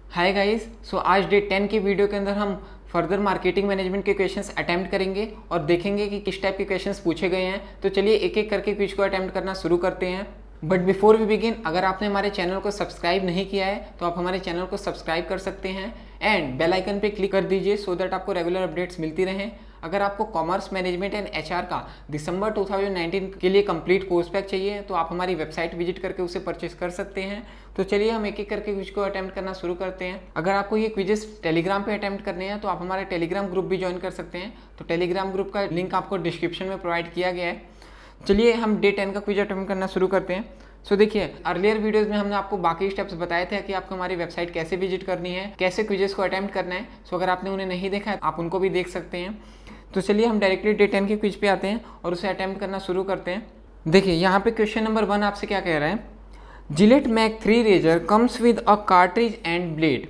Hi guys, सो आज day 10 की video के अंदर हम फर्दर मार्केटिंग मैनेजमेंट के क्वेश्चंस अटेम्प्ट करेंगे और देखेंगे कि किस टाइप के क्वेश्चंस पूछे गए हैं। तो चलिए एक एक करके क्विज को अटेम्प्ट करना शुरू करते हैं। बट बिफोर वी बिगिन, अगर आपने हमारे चैनल को सब्सक्राइब नहीं किया है तो आप हमारे चैनल को सब्सक्राइब कर सकते हैं एंड बेल आइकन पे क्लिक कर दीजिए सो दैट आपको रेगुलर अपडेट्स मिलती रहें। अगर आपको कॉमर्स मैनेजमेंट एंड एचआर का दिसंबर 2019 के लिए कंप्लीट कोर्स पैक चाहिए तो आप हमारी वेबसाइट विजिट करके उसे परचेस कर सकते हैं। तो चलिए हम एक एक करके क्विज को अटेम्प्ट करना शुरू करते हैं। अगर आपको ये क्विजेस टेलीग्राम पे अटेम्प्ट करने हैं तो आप हमारे टेलीग्राम ग्रुप भी ज्वाइन कर सकते हैं। तो टेलीग्राम ग्रुप का लिंक आपको डिस्क्रिप्शन में प्रोवाइड किया गया है। चलिए हम डे 10 का क्विज अटेम्प्ट करना शुरू करते हैं। सो देखिए, अर्लियर वीडियोस में हमने आपको बाकी स्टेप्स बताए थे कि आपको हमारी वेबसाइट कैसे विजिट करनी है, कैसे क्विजेस को अटेम्प्ट करना है। सो अगर आपने उन्हें नहीं देखा है आप उनको भी देख सकते हैं। तो चलिए हम डायरेक्टली डे 10 के क्विज पे आते हैं और उसे अटेम्प्ट करना शुरू करते हैं। देखिए यहाँ पे क्वेश्चन नंबर 1 आपसे क्या कह रहा है, Gillette Mach 3 razor comes with a cartridge and blade,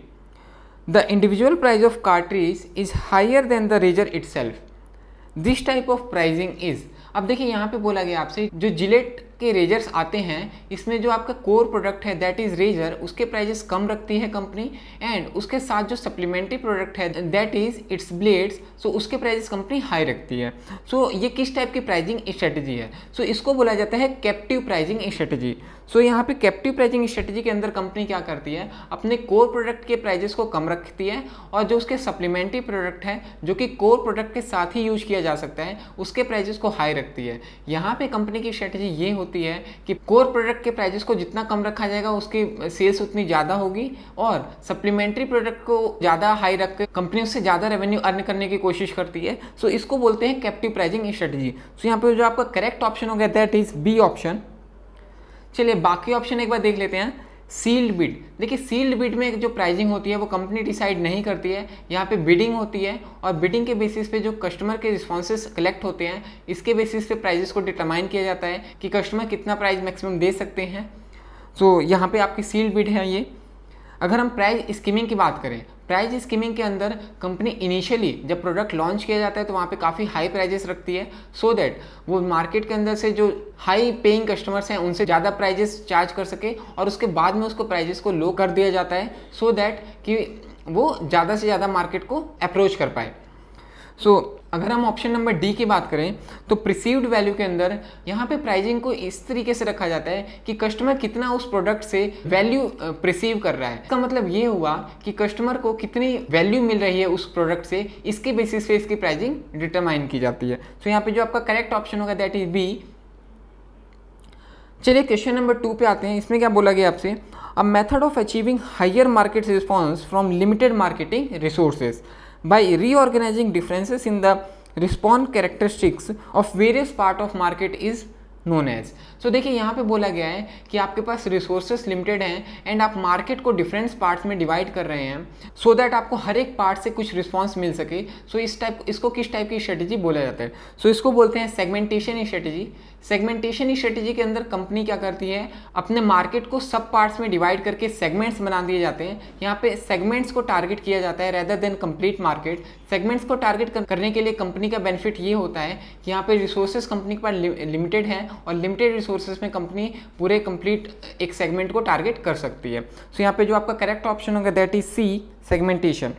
the individual price of cartridge is higher than the razor itself, this type of pricing is. अब देखिए यहाँ पे बोला गया आपसे जो जिलेट के रेजर्स आते हैं इसमें जो आपका कोर प्रोडक्ट है दैट इज रेजर, उसके प्राइजेस कम रखती है कंपनी एंड उसके साथ जो सप्लीमेंट्री प्रोडक्ट है that is its blades, so उसके प्राइजेस कंपनी हाई रखती है। सो ये किस टाइप की प्राइजिंग स्ट्रेटजी है? सो इसको बोला जाता है कैप्टिव प्राइजिंग स्ट्रेटजी। सो यहाँ पे कैप्टिव प्राइजिंग स्ट्रेटजी के अंदर कंपनी क्या करती है, अपने कोर प्रोडक्ट के प्राइजेस को कम रखती है और जो उसके सप्लीमेंट्री प्रोडक्ट है जो कि कोर प्रोडक्ट के साथ ही यूज किया जा सकता है उसके प्राइजेस को हाई रखती है। यहाँ पे कंपनी की स्ट्रेटजी ये होती है कि कोर प्रोडक्ट के प्राइजेस को जितना कम रखा जाएगा उसकी सेल्स उतनी ज़्यादा होगी और सप्लीमेंट्री प्रोडक्ट को ज़्यादा हाई रख के कंपनी उससे ज़्यादा रेवेन्यू अर्न करने की कोशिश करती है। सो इसको बोलते हैं कैप्टिव प्राइजिंग स्ट्रेटजी। सो यहाँ पे जो आपका करेक्ट ऑप्शन हो गया दैट इज बी ऑप्शन। चलिए बाकी ऑप्शन एक बार देख लेते हैं। सील्ड बिड, देखिए सील्ड बिड में जो प्राइसिंग होती है वो कंपनी डिसाइड नहीं करती है, यहाँ पे बिडिंग होती है और बिडिंग के बेसिस पे जो कस्टमर के रिस्पॉन्सेस कलेक्ट होते हैं इसके बेसिस पे प्राइजेस को डिटरमाइन किया जाता है कि कस्टमर कितना प्राइस मैक्सिमम दे सकते हैं। सो यहाँ पे आपकी सील्ड बिड है ये। अगर हम प्राइस स्कीमिंग की बात करें, प्राइस स्कीमिंग के अंदर कंपनी इनिशियली जब प्रोडक्ट लॉन्च किया जाता है तो वहाँ पे काफ़ी हाई प्राइजेस रखती है सो दैट वो मार्केट के अंदर से जो हाई पेइंग कस्टमर्स हैं उनसे ज़्यादा प्राइजेस चार्ज कर सके और उसके बाद में उसको प्राइजेस को लो कर दिया जाता है सो दैट कि वो ज़्यादा से ज़्यादा मार्केट को अप्रोच कर पाए। सो अगर हम ऑप्शन नंबर डी की बात करें तो प्रिसीव्ड वैल्यू के अंदर यहाँ पे प्राइजिंग को इस तरीके से रखा जाता है कि कस्टमर कितना उस प्रोडक्ट से वैल्यू प्रिसीव कर रहा है। इसका मतलब ये हुआ कि कस्टमर को कितनी वैल्यू मिल रही है उस प्रोडक्ट से, इसके बेसिस पे इसकी प्राइजिंग डिटरमाइन की जाती है। सो यहाँ पे जो आपका करेक्ट ऑप्शन होगा दैट इज बी। चलिए क्वेश्चन नंबर 2 पे आते हैं। इसमें क्या बोला गया आपसे, a method of achieving higher market response from limited marketing resources by reorganizing differences in the response characteristics of various part of market is known as। So देखिए यहाँ पे बोला गया है कि आपके पास रिसोर्सेस लिमिटेड हैं एंड आप मार्केट को डिफरेंट पार्ट्स में डिवाइड कर रहे हैं सो दैट आपको हर एक पार्ट से कुछ रिस्पॉन्स मिल सके। सो इसको किस टाइप की स्ट्रेटजी बोला जाता है? सो इसको बोलते हैं सेगमेंटेशन स्ट्रेटजी। सेगमेंटेशन स्ट्रेटजी के अंदर कंपनी क्या करती है, अपने मार्केट को सब पार्ट्स में डिवाइड करके सेगमेंट्स बना दिए जाते हैं। यहाँ पे सेगमेंट्स को टारगेट किया जाता है rather than complete market. Segments को टारगेट करने के लिए कंपनी का बेनिफिट ये होता है कि यहाँ पे रिसोर्सेज कंपनी के पास लिमिटेड है और लिमिटेड रिसोर्सेज में कंपनी पूरे कंप्लीट एक सेगमेंट को टारगेट कर सकती है। सो यहाँ पे जो आपका करेक्ट ऑप्शन होगा दैट इज सी, सेगमेंटेशन।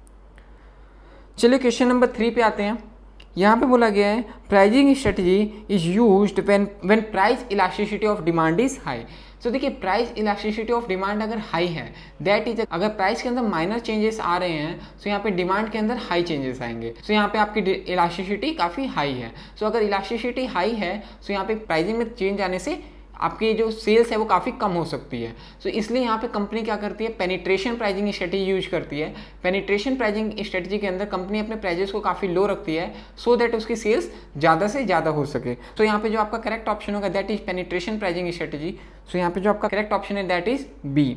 चलिए क्वेश्चन नंबर 3 पे आते हैं। यहाँ पे बोला गया है pricing strategy is used when price elasticity of demand is high. So देखिए प्राइस इलास्टिसिटी ऑफ डिमांड अगर हाई है दैट इज, अगर प्राइस के अंदर माइनर चेंजेस आ रहे हैं सो यहाँ पे डिमांड के अंदर हाई चेंजेस आएंगे। सो यहाँ पे आपकी इलास्टिसिटी काफ़ी हाई है। सो अगर इलास्टिसिटी हाई है सो यहाँ पे प्राइसिंग में चेंज आने से आपकी जो सेल्स है वो काफ़ी कम हो सकती है। सो इसलिए यहाँ पे कंपनी क्या करती है, पेनिट्रेशन प्राइजिंग स्ट्रेटजी यूज करती है। पेनिट्रेशन प्राइजिंग स्ट्रेटजी के अंदर कंपनी अपने प्राइजेस को काफ़ी लो रखती है सो दैट उसकी सेल्स ज़्यादा से ज़्यादा हो सके। तो यहाँ पे जो आपका करेक्ट ऑप्शन होगा that is penetration pricing strategy. So यहाँ पे जो आपका करेक्ट ऑप्शन है that is B,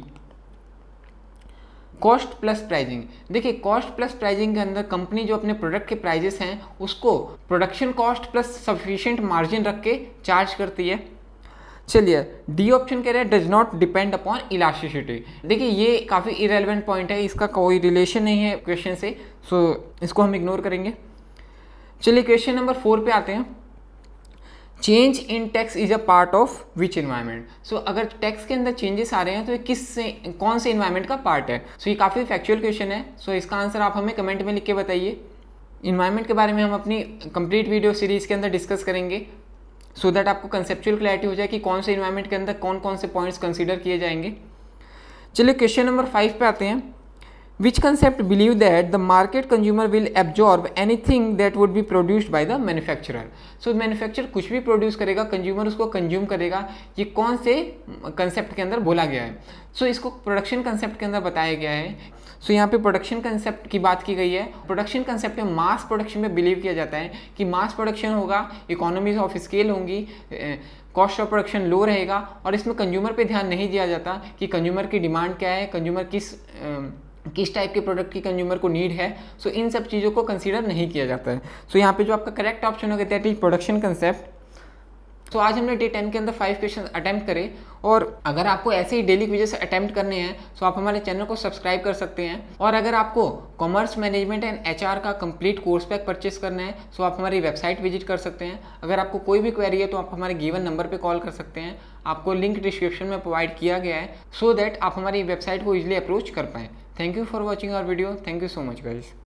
cost plus pricing. देखिए कॉस्ट प्लस प्राइजिंग के अंदर कंपनी जो अपने प्रोडक्ट के प्राइजेस हैं उसको production cost plus sufficient margin रख के चार्ज करती है। चलिए डी ऑप्शन कह रहा है does not depend upon elasticity. देखिए ये काफ़ी इरेलेवेंट पॉइंट है, इसका कोई रिलेशन नहीं है क्वेश्चन से, सो इसको हम इग्नोर करेंगे। चलिए क्वेश्चन नंबर 4 पे आते हैं। Change in tax is a part of which environment. So अगर टैक्स के अंदर चेंजेस आ रहे हैं तो ये कौन से इन्वायरमेंट का पार्ट है। सो ये काफ़ी फैक्चुअल क्वेश्चन है। सो इसका आंसर आप हमें कमेंट में लिख के बताइए। इन्वायरमेंट के बारे में हम अपनी कंप्लीट वीडियो सीरीज़ के अंदर डिस्कस करेंगे, सो दैट आपको कंसेप्चुअल क्लैरिटी हो जाए कि कौन से इन्वायरमेंट के अंदर कौन कौन से पॉइंट्स कंसीडर किए जाएंगे। चलिए क्वेश्चन नंबर 5 पे आते हैं। Which concept believe that the market consumer will absorb anything that would be produced by the manufacturer. So manufacturer कुछ भी प्रोड्यूस करेगा, कंज्यूमर उसको कंज्यूम करेगा। ये कौन से कंसेप्ट के अंदर बोला गया है? सो इसको प्रोडक्शन कंसेप्ट के अंदर बताया गया है। सो यहाँ पे प्रोडक्शन कंसेप्ट की बात की गई है। प्रोडक्शन कंसेप्ट में मास प्रोडक्शन में बिलीव किया जाता है कि मास प्रोडक्शन होगा, इकोनॉमीज ऑफ स्केल होंगी, कॉस्ट ऑफ प्रोडक्शन लो रहेगा, और इसमें कंज्यूमर पे ध्यान नहीं दिया जाता कि कंज्यूमर की डिमांड क्या है, कंज्यूमर किस टाइप के प्रोडक्ट की कंज्यूमर को नीड है। सो इन सब चीज़ों को कंसीडर नहीं किया जाता है। सो यहाँ पे जो आपका करेक्ट ऑप्शन होगा दैट इज प्रोडक्शन कंसेप्ट। तो आज हमने डे 10 के अंदर 5 क्वेश्चन अटैम्प्ट करे, और अगर आपको ऐसे ही डेली क्विजेस अटैम्प्ट करने हैं तो आप हमारे चैनल को सब्सक्राइब कर सकते हैं। और अगर आपको कॉमर्स मैनेजमेंट एंड एचआर का कंप्लीट कोर्स पैक परचेस करना है तो आप हमारी वेबसाइट विजिट कर सकते हैं। अगर आपको कोई भी क्वेरी है तो आप हमारे गिवन नंबर पर कॉल कर सकते हैं। आपको लिंक डिस्क्रिप्शन में प्रोवाइड किया गया है, सो दैट आप हमारी वेबसाइट को ईजिली अप्रोच कर पाएँ। Thank you for watching our video. Thank you so much guys.